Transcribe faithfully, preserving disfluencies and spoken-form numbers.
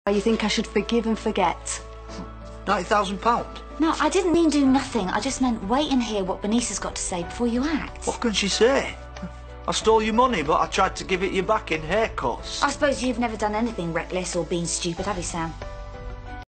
You think I should forgive and forget? ninety thousand pounds? No, I didn't mean do nothing. I just meant wait and hear what Bernice's got to say before you act. What can she say? I stole your money, but I tried to give it you back in haircuts. I suppose you've never done anything reckless or been stupid, have you, Sam?